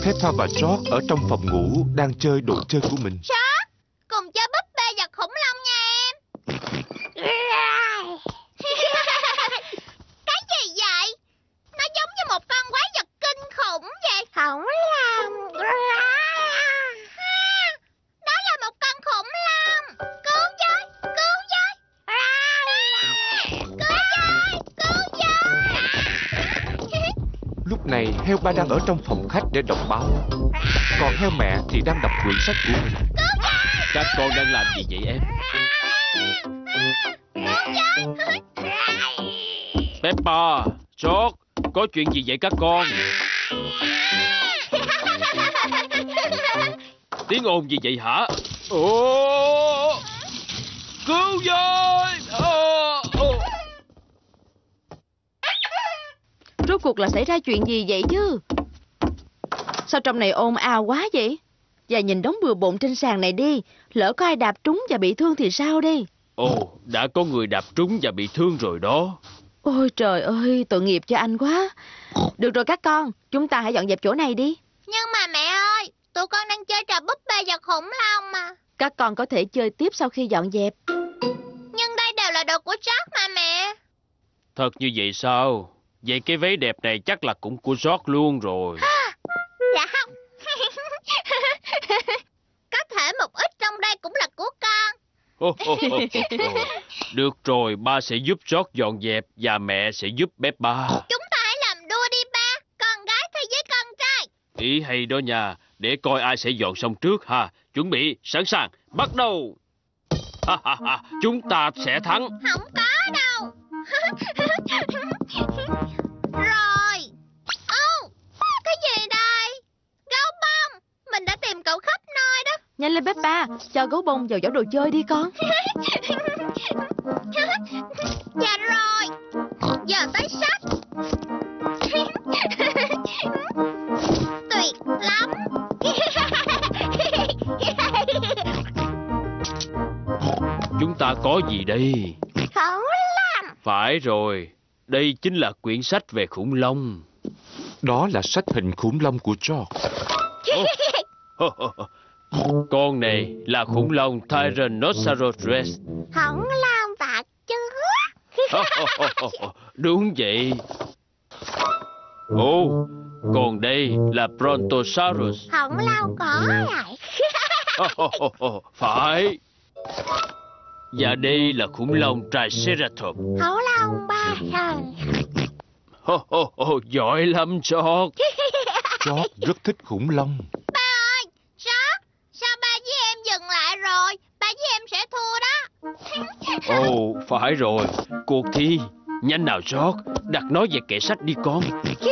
Peppa và George ở trong phòng ngủ đang chơi đồ chơi của mình. George, cùng chơi búp bê và khủng long nha em. Cái gì vậy? Nó giống như một con quái vật kinh khủng vậy. Khủng long. Đó là một con khủng long. Cứu với, cứu với. Cứu với, cứu với. Lúc này heo ba đang ở trong phòng khách để đọc báo, còn heo mẹ thì đang đọc quyển sách của mình. Các con đang làm gì vậy em? Peppa, George, có chuyện gì vậy các con? Tiếng ồn gì vậy hả? Ồ! Cứu với! Rốt cuộc là xảy ra chuyện gì vậy chứ? Sao trong này ồn ào quá vậy? Và nhìn đống bừa bộn trên sàn này đi. Lỡ có ai đạp trúng và bị thương thì sao đi? Ồ, đã có người đạp trúng và bị thương rồi đó. Ôi trời ơi, tội nghiệp cho anh quá. Được rồi các con, chúng ta hãy dọn dẹp chỗ này đi. Nhưng mà mẹ ơi, tụi con đang chơi trò búp bê và khủng long mà. Các con có thể chơi tiếp sau khi dọn dẹp. Nhưng đây đều là đồ của George mà mẹ. Thật như vậy sao? Vậy cái váy đẹp này chắc là cũng của George luôn rồi. Dạ không. Có thể một ít trong đây cũng là của con. Được rồi, ba sẽ giúp George dọn dẹp và mẹ sẽ giúp Peppa. Chúng ta hãy làm đua đi ba. Con gái thi với con trai. Ý hay đó nha, để coi ai sẽ dọn xong trước ha. Chuẩn bị, sẵn sàng, bắt đầu. Chúng ta sẽ thắng. Không có đâu. Rồi. Ô, cái gì đây? Gấu bông. Mình đã tìm cậu khắp nơi đó. Nhanh lên Peppa, cho gấu bông vào giỏ đồ chơi đi con. Dạ rồi. Giờ tới sách. Tuyệt lắm. Chúng ta có gì đây? Khủng long. Phải rồi, đây chính là quyển sách về khủng long. Đó là sách hình khủng long của George. Con này là khủng long Tyrannosaurus Rex. Khủng long bạc chứa. Đúng vậy. Ồ, còn đây là Brontosaurus. Khủng long có vậy. Phải. Và đây là khủng long Triceratops. Khủng long ba sừng. Giỏi lắm George. George rất thích khủng long. Ba ơi, George, sao ba với em dừng lại rồi? Ba với em sẽ thua đó. Ồ, phải rồi. Cuộc thi. Nhanh nào George, đặt nó về kệ sách đi con.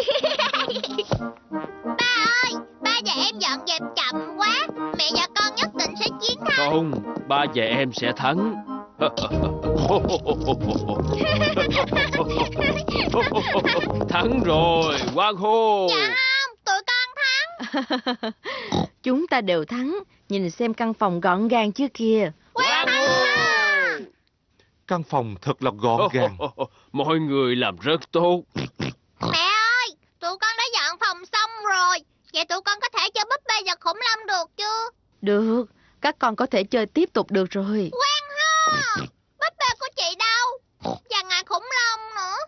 Ba ơi, ba và em dọn dẹp chậm quá. Mẹ và con nhất định sẽ chiến thắng. Không, ba và em sẽ thắng. Thắng rồi, hoan hô. Dạ không, tụi con thắng. Chúng ta đều thắng. Nhìn xem căn phòng gọn gàng chưa kìa. Hoan hô. Căn phòng thật là gọn gàng. Mọi người làm rất tốt. Mẹ ơi, tụi con đã dọn phòng xong rồi. Vậy tụi con có thể chơi búp bê và khủng long được chưa? Được, các con có thể chơi tiếp tục được rồi. Hoan hô. Búp bê của chị đâu? Và ngài khủng long nữa.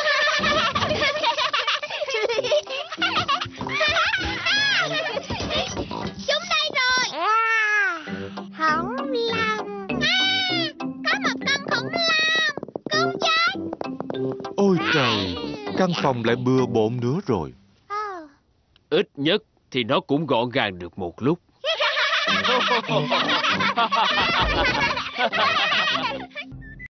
Chúng đây rồi. Khủng long. Có một con khủng long. Cứu với. Ôi trời, căn phòng lại bừa bộn nữa rồi. Ít nhất thì nó cũng gọn gàng được một lúc.